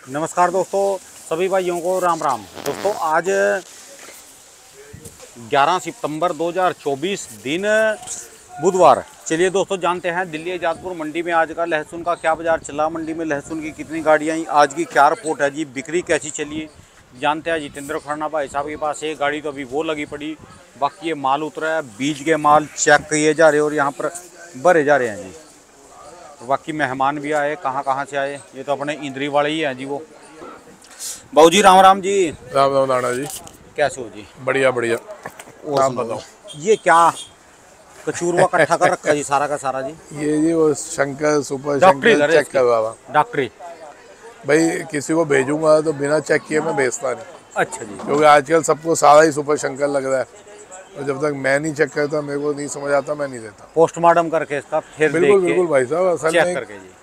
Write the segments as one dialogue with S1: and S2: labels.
S1: नमस्कार दोस्तों, सभी भाइयों को राम राम। दोस्तों आज 11 सितंबर 2024 दिन बुधवार। चलिए दोस्तों जानते हैं दिल्ली आजादपुर मंडी में आज का लहसुन का क्या बाजार चला, मंडी में लहसुन की कितनी गाड़ियाँ आई, आज की क्या रिपोर्ट है जी, बिक्री कैसी चली। जानते हैं जितेंद्र खन्ना भाई साहब के पास एक गाड़ी तो अभी वो लगी पड़ी, बाकी ये माल उतरा है, बीज के माल चेक किए जा रहे और यहाँ पर भरे जा रहे हैं जी। बाकी मेहमान भी आए, कहाँ से आए, ये तो अपने इंद्री वाले ही हैं जी। वो बाबू जी राम राम जी।
S2: राम राम नाना जी,
S1: कैसे हो जी?
S2: बढ़िया बढ़िया।
S1: और
S2: आप बताओ।
S1: ये क्या कचूरवा इकट्ठा कर रखा है जी, सारा का सारा जी?
S2: ये जी वो शंकर सुपर
S1: डॉक्टरी
S2: शंकर
S1: करे
S2: चेक
S1: इसकी?
S2: कर रहा था
S1: डॉक्टरी।
S2: भाई। किसी को भेजूंगा तो बिना चेक किए मैं भेजता नहीं,
S1: अच्छा जी।
S2: क्योंकि आजकल सबको सारा ही सुपर शंकर लग रहा है और जब तक मैं नहीं चेक करता, मेरे को नहीं समझ आता, मैं नहीं देता।
S1: पोस्टमार्टम करके इसका फिर
S2: बिल्कुल
S1: देख
S2: बिल्कुल भाई साहब, असल
S1: चेक
S2: में
S1: करके जी।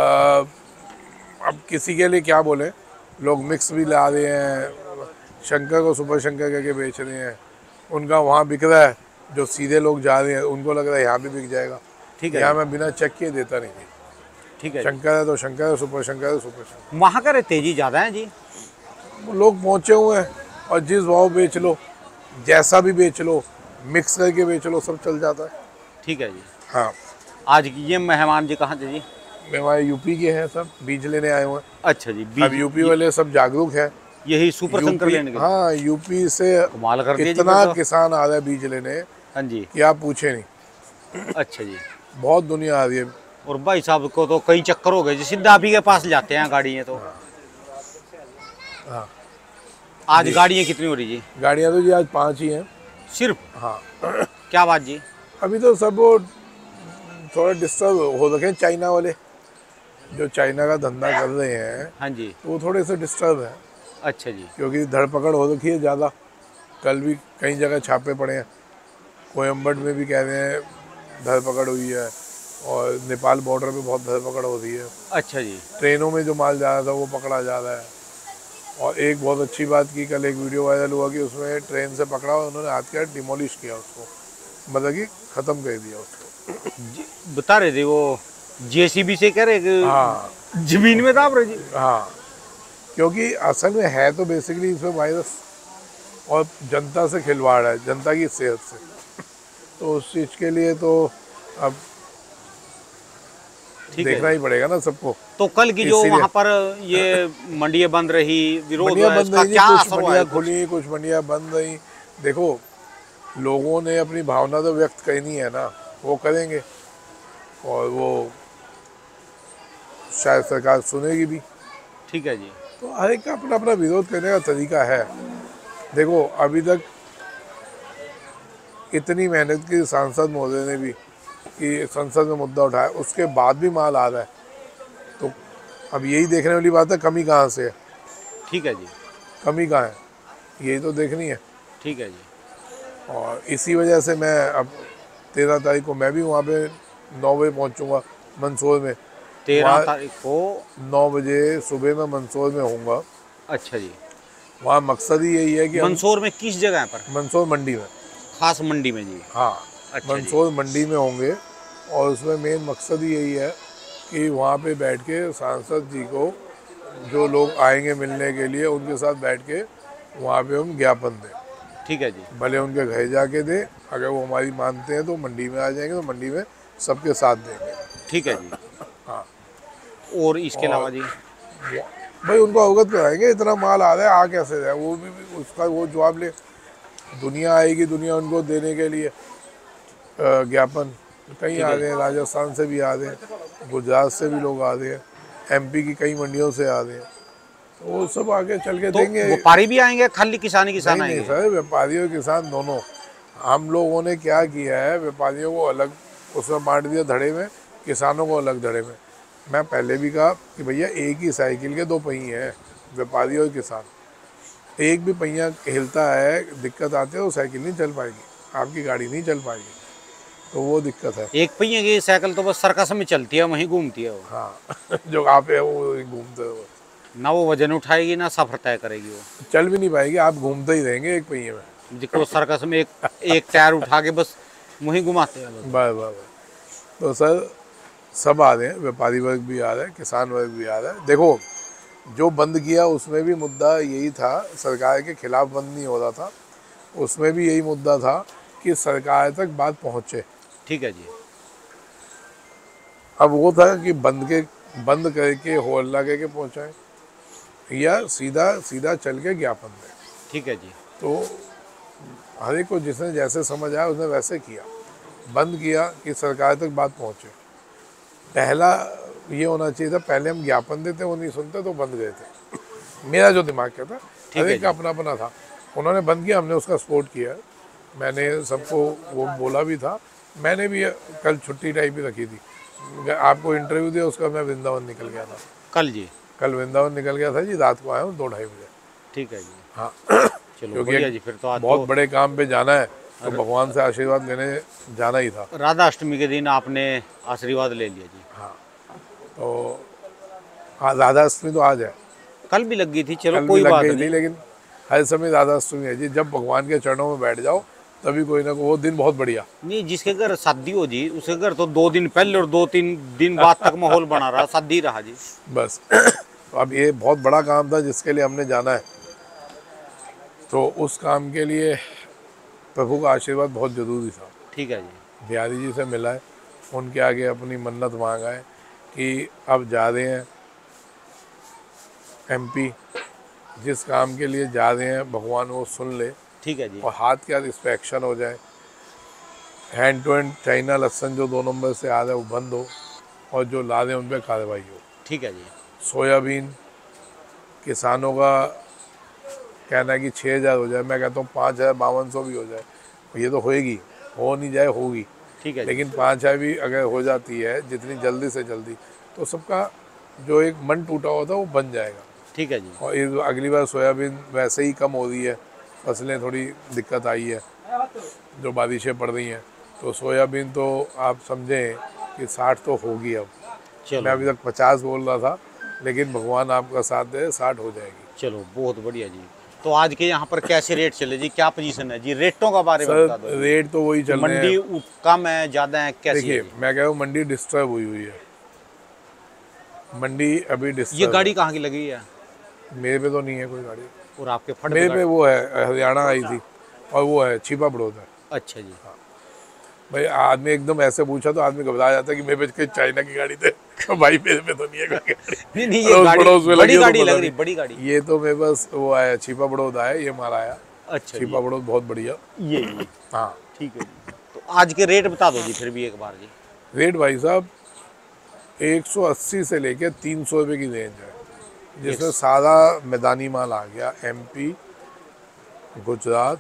S2: अब किसी के लिए क्या बोले, लोग मिक्स भी ला रहे हैं, शंकर को सुपर शंकर करके बेच रहे हैं, उनका वहाँ बिक रहा है, जो सीधे लोग जा रहे हैं उनको लग रहा है यहाँ भी बिक जाएगा।
S1: ठीक है
S2: यहाँ
S1: जी।
S2: मैं बिना चेक किए देता नहीं।
S1: ठीक है जी।
S2: शंकर है तो शंकर है, सुपर शंकर है सुपर शंकर।
S1: वहाँ का तेजी ज़्यादा है जी?
S2: लोग पहुँचे हुए हैं और जिस भाव बेच लो, जैसा भी बेच लो, मिक्स करके बेच लो, सब चल जाता है।
S1: ठीक है जी।
S2: हाँ,
S1: आज ये मेहमान जी कहाँ थे जी?
S2: हमारे यूपी के हैं, सब बीज लेने आए हुए हैं।
S1: अच्छा जी।
S2: अब यूपी वाले सब जागरूक हैं।
S1: यही सुपर शंकर लेने के?
S2: हाँ, यूपी से
S1: कमाल कर दिया जी
S2: इतना
S1: फिर तो।
S2: किसान आ रहा है बीज लेने
S1: हाँ जी।
S2: कि आप पूछे नहीं।
S1: अच्छा जी।
S2: बहुत दुनिया आ रही है।
S1: और भाई साहब को तो कई चक्कर हो गए जी, सीधा आप ही के पास जाते हैं गाड़ियाँ तो।
S2: हाँ,
S1: आज गाड़ियाँ कितनी हो रही जी?
S2: गाड़ियाँ तो जी आज 5 ही हैं
S1: सिर्फ?
S2: हाँ।
S1: क्या बात जी?
S2: अभी तो सब वो थोड़ा डिस्टर्ब हो रखे हैं, चाइना वाले जो चाइना का धंधा कर रहे हैं।
S1: हाँ जी।
S2: तो वो थोड़े से डिस्टर्ब है,
S1: अच्छा जी।
S2: क्योंकि धरपकड़ हो रखी है ज़्यादा। कल भी कई जगह छापे पड़े हैं, कोयम्बट में भी कह रहे हैं धरपकड़ हुई है, और नेपाल बॉर्डर पे बहुत धरपकड़ हो रही है।
S1: अच्छा जी।
S2: ट्रेनों में जो माल जा रहा था वो पकड़ा जा रहा है। और एक बहुत अच्छी बात की, कल एक वीडियो वायरल हुआ कि उसमें ट्रेन से पकड़ा और उन्होंने हाथ का डिमोलिश किया उसको, मतलब कि ख़त्म कर दिया उसको।
S1: बता रहे थे वो जेसीबी से कह रहे कि
S2: हाँ
S1: जमीन में दाब रहे जी।
S2: हाँ, क्योंकि असल में है तो बेसिकली इसमें वायरस और जनता से खिलवाड़ है, जनता की सेहत से। तो उस चीज़ के लिए तो अब देखना ही पड़ेगा ना सबको।
S1: तो कल की जो वहाँ पर ये मंडियाँ बंद रही, विरोध
S2: मंडियाँ
S1: हुआ,
S2: बंद
S1: इसका
S2: रही,
S1: क्या
S2: कुछ
S1: असर हुआ
S2: मंडियाँ
S1: है?
S2: खुली, कुछ मंडियाँ बंद रही। देखो, लोगों ने अपनी भावना तो व्यक्त करनी है ना, वो करेंगे और वो शायद सरकार सुनेगी भी।
S1: ठीक है जी।
S2: तो हर एक का अपना अपना विरोध करने का तरीका है। देखो, अभी तक इतनी मेहनत की सांसद महोदय ने भी कि संसद में मुद्दा उठाया, उसके बाद भी माल आ रहा है। तो अब यही देखने वाली बात है, कमी कहाँ से है।
S1: ठीक है जी।
S2: कमी कहाँ है, यही तो देखनी है।
S1: ठीक है जी।
S2: और इसी वजह से मैं अब 13 तारीख को मैं भी वहाँ पे 9 बजे पहुँचूँगा मंदसौर में।
S1: 13 तारीख को
S2: 9 बजे सुबह में मंदसौर में होऊंगा।
S1: अच्छा जी।
S2: वहाँ मकसद ही यही है कि
S1: मंदसौर में किस जगह पर?
S2: मंदसौर मंडी में।
S1: खास मंडी में जी?
S2: हाँ,
S1: अच्छा
S2: मंदसौर मंडी में होंगे। और उसमें मेन मकसद ही यही है कि वहाँ पे बैठ के सांसद जी को, जो लोग आएंगे मिलने के लिए, उनके साथ बैठ के वहाँ पे हम ज्ञापन दें।
S1: ठीक है जी।
S2: भले उनके घर जाके दें, अगर वो हमारी मानते हैं तो मंडी में आ जाएंगे, तो मंडी में सबके साथ देंगे।
S1: ठीक है जी।
S2: हाँ।
S1: और इसके अलावा जी?
S2: भाई उनको अवगत कराएंगे, इतना माल आ रहा है, आ कैसे रहा है, वो भी उसका वो जवाब ले। दुनिया आएगी, दुनिया उनको देने के लिए ज्ञापन। कई आ रहे हैं, राजस्थान से भी आ रहे हैं, गुजरात से भी लोग आ रहे हैं, एमपी की कई मंडियों से आ रहे हैं। तो वो सब आगे चल के
S1: तो
S2: देंगे।
S1: व्यापारी भी आएंगे, खाली किसान
S2: नहीं
S1: आएंगे?
S2: सर, व्यापारी और किसान दोनों। हम लोगों ने क्या किया है, व्यापारियों को अलग उसमें बांट दिया धड़े में, किसानों को अलग धड़े में। मैं पहले भी कहा कि भैया एक ही साइकिल के 2 पहिए हैं, व्यापारी और किसान। एक भी पहिया हिलता है, दिक्कत आती है, तो साइकिल नहीं चल पाएगी, आपकी गाड़ी नहीं चल पाएगी। तो वो दिक्कत है।
S1: एक पहिए की साइकिल तो बस सर्कस में चलती है, वहीं घूमती है वो।
S2: हाँ जो आप है वो घूमते हो,
S1: ना वो वजन उठाएगी ना सफर तय करेगी, वो
S2: चल भी नहीं पाएगी, आप घूमते ही रहेंगे एक पहिए में।
S1: जिसको सर्कस में एक टायर उठा के बस वहीं घुमाते हैं।
S2: बस। तो सर सब आ रहे हैं, व्यापारी वर्ग भी आ रहा है, किसान वर्ग भी आ रहा है। देखो, जो बंद किया उसमें भी मुद्दा यही था, सरकार के खिलाफ बंद नहीं हो रहा था, उसमें भी यही मुद्दा था कि सरकार तक बात पहुँचे।
S1: ठीक है जी।
S2: अब वो था कि बंद करके हल्ला करके पहुँचाए या सीधा सीधा चल के ज्ञापन दें।
S1: ठीक है जी।
S2: तो हर एक को जिसने जैसे समझ आया उसने वैसे किया, बंद किया कि सरकार तक बात पहुँचे। पहला ये होना चाहिए था, पहले हम ज्ञापन देते वो नहीं सुनते तो बंद गए थे। मेरा जो दिमाग क्या था, हर एक का अपना अपना था। उन्होंने बंद किया, हमने उसका सपोर्ट किया, मैंने सबको वो बोला भी था। मैंने भी कल छुट्टी टाइप ही रखी थी, आपको इंटरव्यू दिया उसका मैं वृंदावन निकल गया था।
S1: कल जी?
S2: कल वृंदावन निकल गया था जी, रात को आया हूँ 2-2:30 बजे।
S1: ठीक है जी।
S2: हाँ
S1: चलो बढ़िया जी। फिर तो आज
S2: बहुत
S1: तो
S2: बड़े काम पे जाना है, तो भगवान से आशीर्वाद लेने जाना ही था।
S1: राधा अष्टमी के दिन आपने आशीर्वाद ले लिया जी।
S2: हाँ, तो हाँ, राधा अष्टमी तो आज है,
S1: कल भी लग गई थी, चलो
S2: कल भी
S1: कोई
S2: लग
S1: बात
S2: गई
S1: नहीं।
S2: थी, लेकिन हर समय राधा अष्टमी है जी। जब भगवान के चरणों में बैठ जाओ तभी कोई ना कोई, वो दिन बहुत बढ़िया।
S1: नहीं, जिसके घर शादी हो जी उसके घर तो 2 दिन पहले और 2-3 दिन बाद तक माहौल बना रहा, शादी रहा जी
S2: बस तो अब ये बहुत बड़ा काम था जिसके लिए हमने जाना है, तो उस काम के लिए प्रभु का आशीर्वाद बहुत ज़रूरी था।
S1: ठीक है जी।
S2: बिहारी जी से मिला है, उनके आगे अपनी मन्नत मांगा है कि अब जा रहे हैं एमपी, जिस काम के लिए जा रहे हैं भगवान वो सुन ले
S1: ठीक है जी।
S2: और हाथ के हाथ इस पर एक्शन हो जाए। हैंड टू हैंड चाइना लहसन जो 2 नंबर से आ रहा है वो बंद हो, और जो ला रहे हैं उन पर कार्रवाई हो।
S1: ठीक है जी।
S2: सोयाबीन किसानों का कहना है कि 6,000 हो जाए, मैं कहता हूँ 5,5200 भी हो जाए, ये तो होएगी, हो नहीं जाए होगी,
S1: ठीक है जी।
S2: लेकिन 5,000 भी अगर हो जाती है जितनी जल्दी से जल्दी, तो सबका जो एक मन टूटा हुआ था वो बन जाएगा।
S1: ठीक है जी।
S2: और इस अगली बार सोयाबीन वैसे ही कम हो रही है, फसलें थोड़ी दिक्कत आई है, जो बारिशें पड़ रही हैं, तो सोयाबीन तो आप समझें कि 60 तो होगी अब। मैं
S1: चलो
S2: अभी तक 50 बोल रहा था, लेकिन भगवान आपका साथ दे 60 हो जाएगी।
S1: चलो बहुत बढ़िया जी। तो आज के यहाँ पर कैसे रेट चले जी, क्या पोजीशन है जी, रेटों का बारे में बता दो।
S2: सर रेट तो वही चल रहे हैं।
S1: मंडी कम है, ज्यादा है, कैसी है
S2: देखिए
S1: जी?
S2: मैं कह रहा हूँ मंडी डिस्टर्ब हुई है, मंडी अभी
S1: ये
S2: डिस्टर्ब।
S1: गाड़ी कहाँ की लगी है?
S2: मेरे पे तो नहीं है कोई गाड़ी,
S1: और आपके फट
S2: मेरे
S1: पे
S2: पे वो है हरियाणा आई थी, और वो है छिपा बड़ौद है।
S1: अच्छा जी।
S2: भाई आदमी एकदम ऐसे पूछा तो आदमी घबरा जाता है कि मेरे पे चाइना की गाड़ी थे भाई मेरे पे तो नहीं है कोई गाड़ी।
S1: नहीं ये गाड़ी
S2: पड़ोस में
S1: बड़ी
S2: लगी है तो
S1: गाड़ी
S2: पता
S1: लग रही,
S2: नहीं।
S1: बड़ी गाड़ी।
S2: ये तो मेरे पास वो आया छिपा बड़ौद आया, ये माल आया
S1: अच्छा
S2: छिपा बड़ौद, बहुत बढ़िया।
S1: ये
S2: हाँ
S1: ठीक है जी। तो आज के रेट बता दो जी फिर भी एक बार जी।
S2: रेट भाई साहब 180 से लेके 300 रुपये की रेंज है, जिसमें सारा मैदानी माल आ गया। एमपी, गुजरात,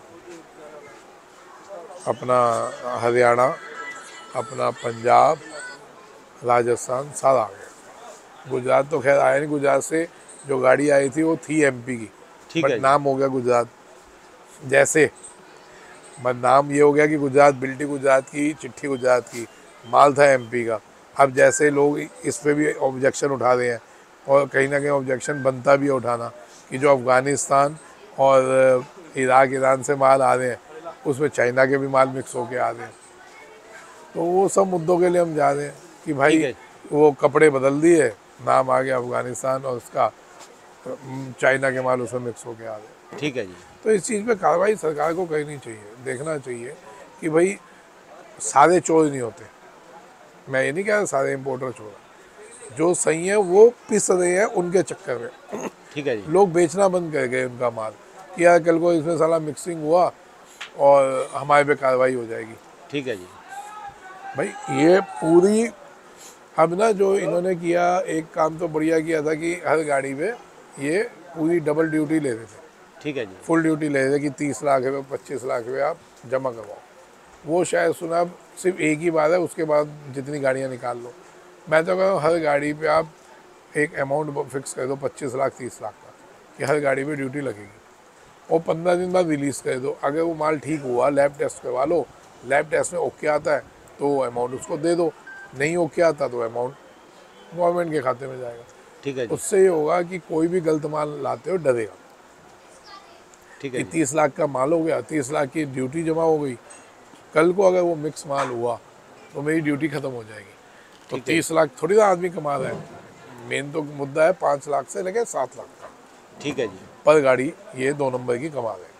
S2: अपना हरियाणा, अपना पंजाब, राजस्थान, सारा आ गया। गुजरात तो खैर आया नहीं, गुजरात से जो गाड़ी आई थी वो थी एमपी की,
S1: ठीक है
S2: बट
S1: जी।
S2: नाम हो गया गुजरात। जैसे नाम ये हो गया कि गुजरात, बिल्टी गुजरात की, चिट्ठी गुजरात की, माल था एमपी का। अब जैसे लोग इस पे भी ऑब्जेक्शन उठा रहे हैं, और कहीं ना कहीं ऑब्जेक्शन बनता भी है उठाना, कि जो अफ़गानिस्तान और इराक ईरान से माल आ रहे हैं उसमें चाइना के भी माल मिक्स होके आ रहे हैं। तो वो सब मुद्दों के लिए हम जा रहे हैं कि
S1: ठीक
S2: भाई
S1: है।
S2: वो कपड़े बदल दिए, नाम आ गया अफ़गानिस्तान और उसका चाइना के माल उसमें मिक्स होके आ रहे हैं।
S1: ठीक है जी।
S2: तो इस चीज़ पे कार्रवाई सरकार को करनी चाहिए, देखना चाहिए कि भाई सारे चोर नहीं होते। मैं ये नहीं कह रहा सारे इम्पोर्टर चोर हैं, जो सही है वो पिस रहे हैं उनके चक्कर में।
S1: ठीक है जी।
S2: लोग बेचना बंद कर गए उनका माल, कि यार कल को इसमें साला मिक्सिंग हुआ और हमारे पे कार्रवाई हो जाएगी।
S1: ठीक है जी।
S2: भाई ये पूरी, अब ना जो इन्होंने किया एक काम तो बढ़िया किया था कि हर गाड़ी पे ये पूरी डबल ड्यूटी ले रहे थे,
S1: ठीक है जी।
S2: फुल ड्यूटी ले रहे थे कि 30 लाख रुपये 25 लाख रुपये आप जमा करवाओ। वो शायद सुना अब सिर्फ एक ही बार है, उसके बाद जितनी गाड़ियाँ निकाल लो। मैं तो कह रहा हूँ हर गाड़ी पे आप एक अमाउंट फिक्स कर दो 25 लाख 30 लाख का, कि हर गाड़ी पे ड्यूटी लगेगी, और 15 दिन बाद रिलीज़ कर दो। अगर वो माल ठीक हुआ लैब टेस्ट करवा लो, लैब टेस्ट में ओके आता है तो वो अमाउंट उसको दे दो, नहीं ओके आता तो अमाउंट गवर्नमेंट के खाते में जाएगा।
S1: ठीक है जी।
S2: उससे ये होगा कि कोई भी गलत माल लाते हो डरेगा
S1: ठीक
S2: कि
S1: है जी।
S2: 30 लाख का माल हो गया, 30 लाख की ड्यूटी जमा हो गई, कल को अगर वो मिक्स माल हुआ तो मेरी ड्यूटी ख़त्म हो जाएगी। तो
S1: ठीक है।
S2: 30 लाख थोड़ी ना आदमी कमा रहा है, मेन तो मुद्दा है 5 लाख से लेकर 7 लाख का
S1: ठीक है जी।
S2: पर गाड़ी, ये 2 नंबर की कमा है।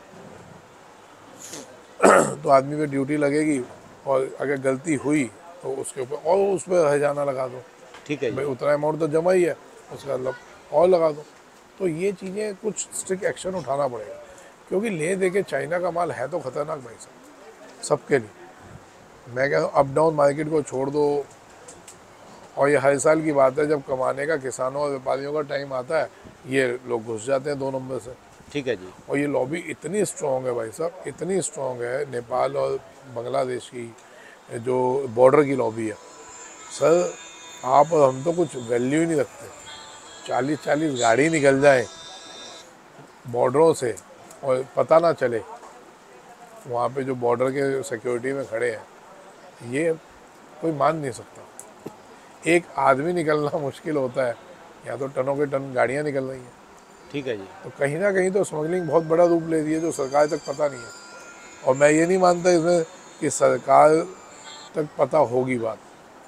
S2: तो आदमी पे ड्यूटी लगेगी और अगर गलती हुई तो उसके ऊपर और उस पर हर्जाना लगा दो,
S1: ठीक है जी।
S2: भाई उतना अमाउंट तो जमा ही है, उसका मतलब और लगा दो। तो ये चीज़ें कुछ स्ट्रिक्ट एक्शन उठाना पड़ेगा, क्योंकि ले दे के चाइना का माल है तो खतरनाक भाई साहब सबके लिए। मैं कहता हूँ अप डाउन मार्केट को छोड़ दो, और ये हर साल की बात है, जब कमाने का किसानों और व्यापारियों का टाइम आता है ये लोग घुस जाते हैं 2 नंबर से।
S1: ठीक है जी।
S2: और ये लॉबी इतनी स्ट्रॉन्ग है भाई साहब, इतनी स्ट्रॉन्ग है, नेपाल और बांग्लादेश की जो बॉर्डर की लॉबी है सर, आप और हम तो कुछ वैल्यू ही नहीं रखते। 40-40 गाड़ी निकल जाए बॉर्डरों से और पता ना चले, वहाँ पे जो बॉर्डर के सिक्योरिटी में खड़े हैं, ये कोई मान नहीं सकता। एक आदमी निकलना मुश्किल होता है, या तो टनों के टन गाड़ियाँ निकल रही हैं।
S1: ठीक है जी।
S2: तो कहीं ना कहीं तो स्मगलिंग बहुत बड़ा रूप ले रही है, जो सरकार तक पता नहीं है। और मैं ये नहीं मानता इसमें कि सरकार तक पता होगी बात।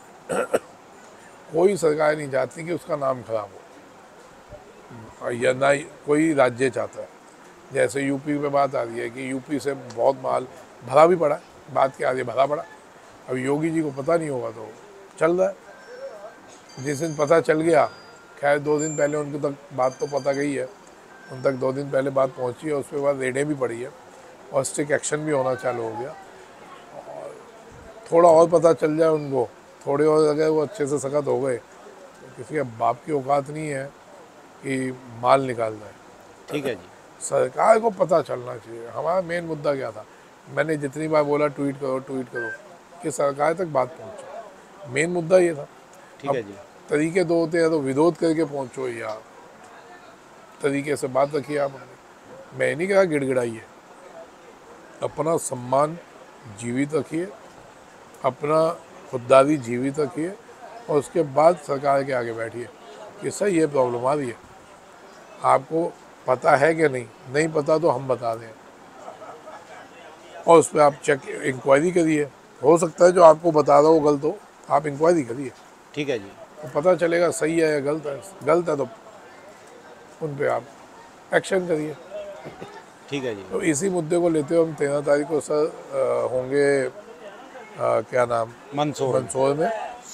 S2: कोई सरकार नहीं चाहती कि उसका नाम खराब हो, या ना ही कोई राज्य चाहता है। जैसे यूपी पे बात आ रही है कि यूपी से बहुत माल भरा भी पड़ा है, बात क्या आ रही है, भरा पड़ा। अब योगी जी को पता नहीं होगा तो चल रहा है। जिस दिन पता चल गया, खैर 2 दिन पहले उनके तक बात तो पता गई है, उन तक 2 दिन पहले बात पहुंची है, उसके बाद रेडें भी पड़ी है और स्ट्रिक्ट एक्शन भी होना चालू हो गया। और थोड़ा और पता चल जाए उनको, थोड़े और अगर वो अच्छे से सख्त हो गए, तो किसी के बाप की औकात नहीं है कि माल निकालना है।
S1: ठीक है जी।
S2: सरकार को पता चलना चाहिए। हमारा मेन मुद्दा क्या था, मैंने जितनी बार बोला ट्वीट करो कि सरकार तक बात पहुँचे, मेन मुद्दा ये था।
S1: ठीक है जी।
S2: तरीके 2 होते हैं, तो विरोध करके पहुँचो या तरीके से बात रखिए। आप मैं नहीं कहा गिड़गिड़ाइए, अपना सम्मान जीवित रखिए, अपना खुददारी जीवित रखिए, और उसके बाद सरकार के आगे बैठिए कि सर ये प्रॉब्लम आ रही है, आपको पता है कि नहीं पता तो हम बता दें, और उस पर आप चेक इंक्वायरी करिए। हो सकता है जो आपको बता रहा हो गलत हो, आप इंक्वायरी करिए,
S1: ठीक है जी।
S2: तो पता चलेगा सही है या गलत है। गलत है तो उन पे आप एक्शन करिए।
S1: ठीक है जी।
S2: तो इसी मुद्दे को लेते हुए हम 13 तारीख को सर होंगे क्या नाम, मंदसौर में,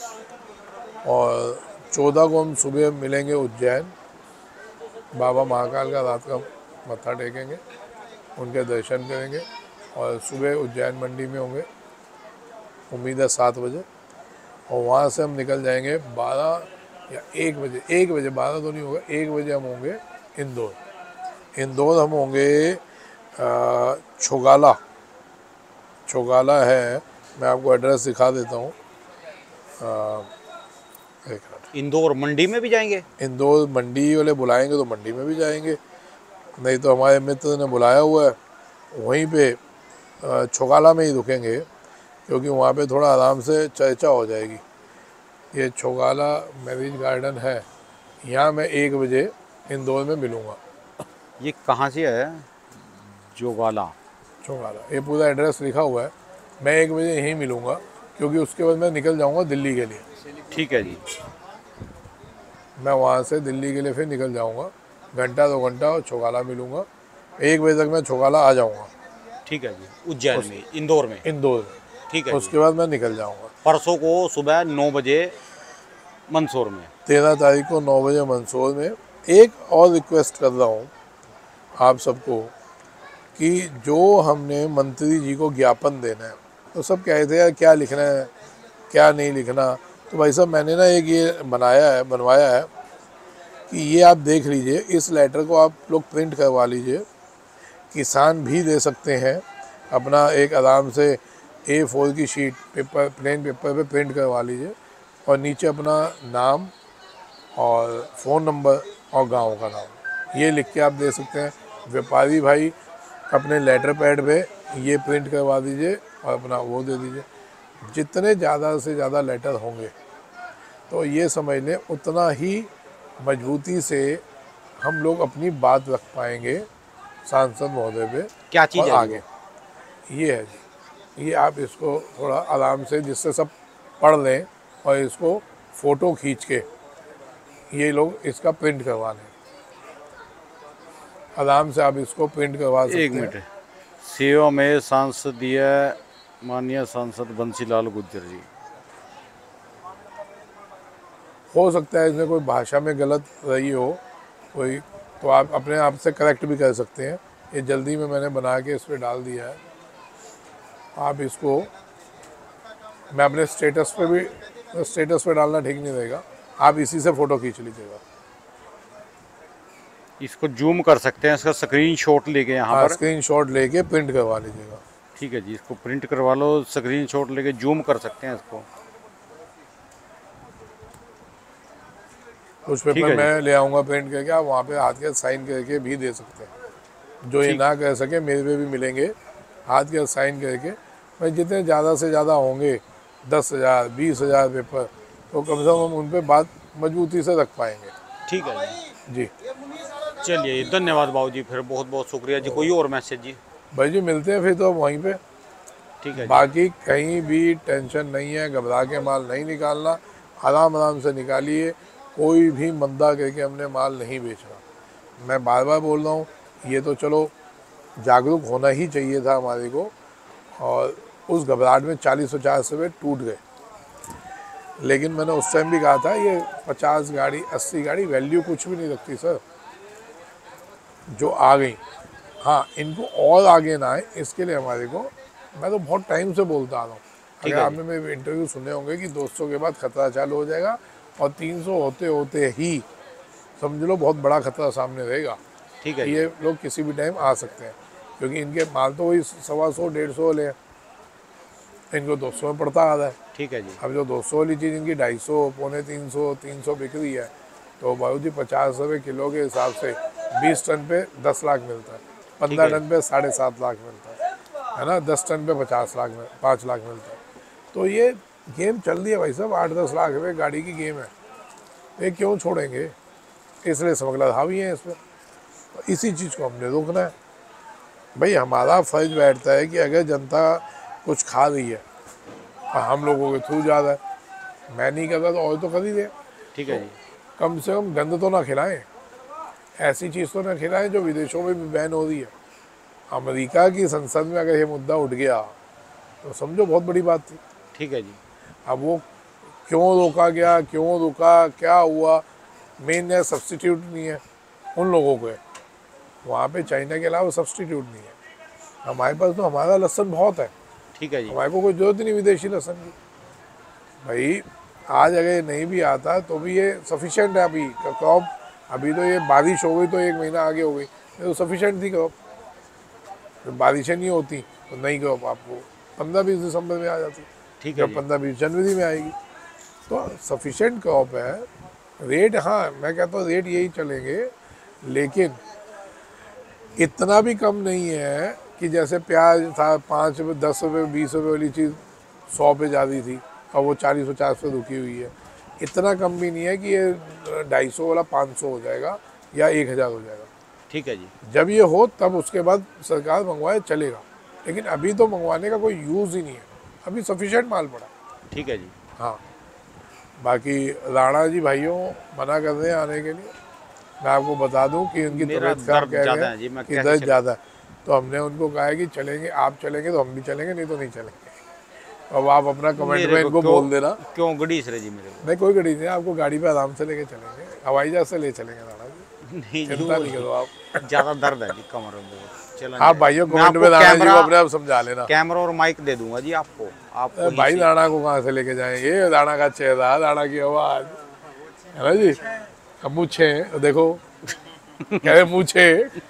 S2: और 14 को हम सुबह मिलेंगे उज्जैन, बाबा महाकाल का रात का मत्था टेकेंगे, उनके दर्शन करेंगे, और सुबह उज्जैन मंडी में होंगे, उम्मीद है 7 बजे, और वहाँ से हम निकल जाएंगे 12 या 1 बजे, 1 बजे, 12 तो नहीं होगा, 1 बजे हम होंगे इंदौर हम होंगे छोगाला है, मैं आपको एड्रेस दिखा देता हूँ। एक मिनट,
S1: इंदौर मंडी में भी जाएंगे?
S2: इंदौर मंडी वाले बुलाएंगे तो मंडी में भी जाएंगे, नहीं तो हमारे मित्र ने बुलाया हुआ है वहीं पे छोगाला में ही रुकेंगे, क्योंकि वहाँ पे थोड़ा आराम से चर्चा हो जाएगी। ये छोगाला मैरिज गार्डन है, यहाँ मैं 1 बजे इंदौर में मिलूँगा।
S1: ये कहाँ से है छोगाला?
S2: ये पूरा एड्रेस लिखा हुआ है। मैं 1 बजे यहीं मिलूँगा, क्योंकि उसके बाद मैं निकल जाऊँगा दिल्ली के लिए।
S1: ठीक है जी।
S2: मैं वहाँ से दिल्ली के लिए फिर निकल जाऊँगा, घंटा 2 घंटा और छोगाला मिलूँगा। 1 बजे तक मैं छोगाला आ जाऊँगा।
S1: ठीक है जी। उज्जैन में, इंदौर में? ठीक है।
S2: उसके बाद मैं निकल जाऊँगा
S1: परसों को सुबह 9 बजे मंदसौर में।
S2: 13 तारीख को 9 बजे मंदसौर में। एक और रिक्वेस्ट कर रहा हूँ आप सबको कि जो हमने मंत्री जी को ज्ञापन देना है, तो सब कह रहे थे यार क्या लिखना है क्या नहीं लिखना, तो भाई साहब मैंने ना एक ये बनवाया है कि ये आप देख लीजिए, इस लेटर को आप लोग प्रिंट करवा लीजिए, किसान भी दे सकते हैं अपना, एक आराम से A4 की शीट पेपर, प्लेन पेपर पे प्रिंट करवा लीजिए, और नीचे अपना नाम और फ़ोन नंबर और गांव का नाम ये लिख के आप दे सकते हैं। व्यापारी भाई अपने लेटर पैड पे ये प्रिंट करवा दीजिए और अपना वो दे दीजिए। जितने ज़्यादा से ज़्यादा लेटर होंगे तो ये समझ लें उतना ही मजबूती से हम लोग अपनी बात रख पाएंगे सांसद महोदय पे।
S1: क्या चीज़ है
S2: आगे ये है जी, ये आप इसको थोड़ा आराम से जिससे सब पढ़ लें, और इसको फ़ोटो खींच के ये लोग इसका प्रिंट करवा लें, आराम से आप इसको प्रिंट करवा सकते
S1: एक
S2: हैं।
S1: मिनट, सेवा में सांसदीय माननीय सांसद बंसीलाल गुर्जर जी।
S2: हो सकता है इसमें कोई भाषा में गलत रही हो कोई, तो आप अपने आप से करेक्ट भी कर सकते हैं। ये जल्दी में मैंने बना के इस पर डाल दिया है। आप इसको, मैं अपने स्टेटस पे भी, स्टेटस पे डालना ठीक नहीं रहेगा, आप इसी से फ़ोटो खींच लीजिएगा।
S1: इसको जूम कर सकते हैं, इसका स्क्रीनशॉट लेके यहाँ
S2: हाँ,
S1: पर।
S2: स्क्रीनशॉट लेके प्रिंट करवा लीजिएगा।
S1: ठीक है जी, इसको प्रिंट करवा लो, स्क्रीनशॉट लेके जूम कर सकते हैं इसको।
S2: कुछ
S1: ठीक
S2: पेपर
S1: है
S2: मैं ले आऊँगा प्रिंट करके, आप वहाँ पे हाथ के साइन करके भी दे सकते हैं। जो ये
S1: ठीक।
S2: ना कर सके मेरे पे भी मिलेंगे, हाथ के साइन करके। भाई जितने ज़्यादा से ज़्यादा होंगे 10,000 20,000 पेपर, तो कम से कम उन पे बात मजबूती से रख पाएंगे।
S1: ठीक है जी।
S2: जी
S1: चलिए धन्यवाद बाबू जी, फिर बहुत बहुत शुक्रिया जी। कोई और मैसेज जी?
S2: भाई जी, मिलते हैं फिर तो वहीं पे।
S1: ठीक है जी।
S2: बाकी कहीं भी टेंशन नहीं है, घबरा के माल नहीं निकालना, आराम आराम से निकालिए। कोई भी मंदा करके हमने माल नहीं बेचना। मैं बार बार बोल रहा हूँ, ये तो चलो जागरूक होना ही चाहिए था हमारे को, और उस घबराहट में 40-50 रुपये टूट गए। लेकिन मैंने उस टाइम भी कहा था, ये 50 गाड़ी 80 गाड़ी वैल्यू कुछ भी नहीं रखती सर, जो आ गई। हाँ, इनको और आगे ना आए इसके लिए हमारे को, मैं तो बहुत टाइम से बोलता आ रहा हूँ। अगर आपने मेरे इंटरव्यू सुने होंगे कि 200 के बाद खतरा चालू हो जाएगा, और 300 होते होते ही समझ लो बहुत बड़ा खतरा सामने रहेगा।
S1: ठीक है जी।
S2: ये लोग किसी भी टाइम आ सकते हैं, क्योंकि इनके माल तो वही 125-150 ले, इनको 200 में पड़ता आ रहा है।
S1: ठीक है जी।
S2: अब जो 200 वाली चीज़ इनकी 250, पौने 300 बिक रही है, तो बाबू जी 50 रुपये किलो के हिसाब से 20 टन पे 10 लाख मिलता है, 15 टन पे 7.5 लाख मिलता है ना, 10 टन पे 5 लाख मिलता है। तो ये गेम चल रही है भाई साहब, 8-10 लाख रुपये गाड़ी की गेम है, ये क्यों छोड़ेंगे? इसलिए स्मगलर हावी हैं इस पर। इसी चीज़ को हमने रोकना है भाई। हमारा फर्ज बैठता है कि अगर जनता कुछ खा रही है और हम लोगों के थ्रू जा रहा है, मैं नहीं करता तो और तो कर ही दे।
S1: ठीक है जी।
S2: कम से कम गंद तो ना खिलाएं, ऐसी चीज़ तो ना खिलाएं जो विदेशों में भी बैन हो रही है। अमेरिका की संसद में अगर ये मुद्दा उठ गया तो समझो बहुत बड़ी बात थी।
S1: ठीक है जी।
S2: अब वो क्यों रोका गया, क्यों रुका, क्या हुआ, मेन है सब्स्टिट्यूट नहीं है उन लोगों को। वहाँ पे चाइना के अलावा सब्स्टिट्यूट नहीं है। हमारे पास तो हमारा लहसुन बहुत है,
S1: ठीक है जी।
S2: हमारे को कोई जरूरत ही नहीं विदेशी लहसुन की। भाई आज अगर ये नहीं भी आता तो भी ये सफिशेंट है अभी क्रॉप। अभी तो ये बारिश हो गई तो 1 महीना आगे हो गई, ये तो सफिशेंट थी क्रॉप। जब बारिशें नहीं होती तो नई क्रॉप आपको 15-20 दिसंबर में आ जाती,
S1: ठीक है
S2: जब
S1: जी।
S2: 15-20 जनवरी में आएगी। तो सफिशेंट क्रॉप है। रेट, हाँ मैं कहता हूँ रेट यही चलेंगे, लेकिन इतना भी कम नहीं है कि जैसे प्याज था 5 रुपये 10 रुपये 20 रुपये वाली चीज़ 100 पे जा रही थी और वो 40-50 पे रुकी हुई है। इतना कम भी नहीं है कि ये 250 वाला 500 हो जाएगा या 1000 हो जाएगा।
S1: ठीक है जी।
S2: जब ये हो तब उसके बाद सरकार मंगवाए चलेगा, लेकिन अभी तो मंगवाने का कोई यूज़ ही नहीं है, अभी सफिशेंट माल पड़ा।
S1: ठीक है जी।
S2: हाँ, बाकी राणा जी भाइयों मना कर रहे हैं आने के लिए। मैं आपको बता दूं कि उनकी
S1: मेरा
S2: तबीयत खराब
S1: दर्द
S2: कह
S1: ज़्यादा
S2: गए
S1: है जी, मैं
S2: कि
S1: कैसे
S2: दर्द
S1: चलूं?
S2: ज़्यादा है, तो हमने उनको कहा है कि चलेंगे, आप चलेंगे तो हम भी चलेंगे, नहीं तो नहीं चलेंगे। अब आप अपना कमेंट में
S1: मेरे को
S2: इनको
S1: क्यों-
S2: बोल देना।
S1: क्यों गड़ीस रहे जी मेरे को?
S2: नहीं कोई गड़ी नहीं है, आपको गाड़ी पे आराम से लेके चलेंगे, हवाई जहाज से ले चलेंगे राणा जी,
S1: नहीं जी,
S2: चिंता नहीं करो आप।
S1: ज़्यादा दर्द है जी कमर में बहुत। चलो
S2: आप भाइयों
S1: मैं
S2: कमेंट
S1: आपको
S2: में राणा जी को
S1: कैमरा-
S2: अपने आप समझा लेना।
S1: कैमरा और माइक दे दूंगा जी आपको। आप
S2: भाई राणा को कहाँ से लेके जाएंगे? राणा का चेहरा, राणा की आवाज़ है ना जी। अब मूछे देखो, कह रहे मूछे।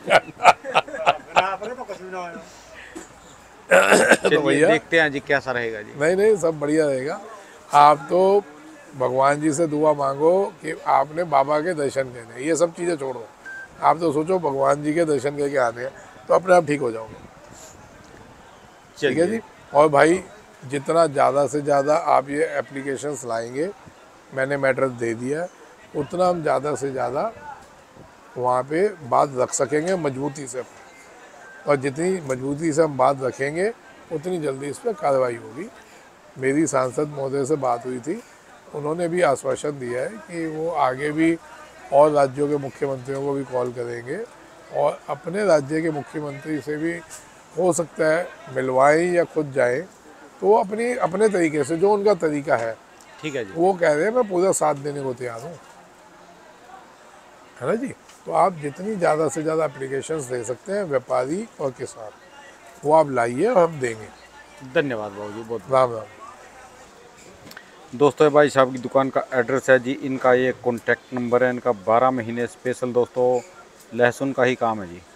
S2: तो भैया
S1: देखते हैं जी कैसा रहेगा जी।
S2: नहीं नहीं, सब बढ़िया रहेगा। आप तो भगवान जी से दुआ मांगो कि आपने बाबा के दर्शन करने, ये सब चीज़ें छोड़ो। आप तो सोचो भगवान जी के दर्शन करके आने हैं, तो अपने आप ठीक हो जाओगे। ठीक है जी। और भाई जितना ज़्यादा से ज़्यादा आप ये एप्लीकेशंस लाएंगे, मैंने मैटर दे दिया है, उतना हम ज़्यादा से ज़्यादा वहाँ पे बात रख सकेंगे मजबूती से। और जितनी मजबूती से हम बात रखेंगे उतनी जल्दी इस पर कार्रवाई होगी। मेरी सांसद महोदय से बात हुई थी, उन्होंने भी आश्वासन दिया है कि वो आगे भी और राज्यों के मुख्यमंत्रियों को भी कॉल करेंगे और अपने राज्य के मुख्यमंत्री से भी हो सकता है मिलवाएं या खुद जाएं, तो वो अपने तरीके से, जो उनका तरीका है,
S1: ठीक है जी।
S2: वो कह रहे हैं मैं पूरा साथ देने को तैयार हूँ, है ना जी। तो आप जितनी ज़्यादा से ज़्यादा एप्लीकेशंस दे सकते हैं व्यापारी और किसान, वो आप लाइए और हम देंगे।
S1: धन्यवाद बाबूजी, बहुत।
S2: राम राम।
S1: दोस्तों भाई साहब की दुकान का एड्रेस है जी, इनका ये कॉन्टैक्ट नंबर है, इनका 12 महीने स्पेशल दोस्तों लहसुन का ही काम है जी।